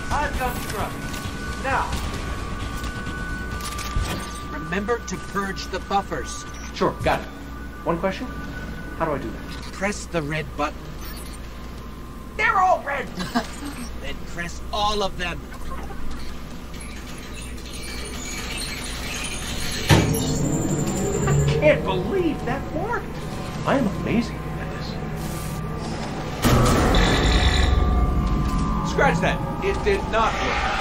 I've got scrub. Now. Remember to purge the buffers. Sure, got it. One question? How do I do that? Press the red button. They're all red! Then press all of them. I can't believe that worked. I am amazing at this. Scratch that. It did not work.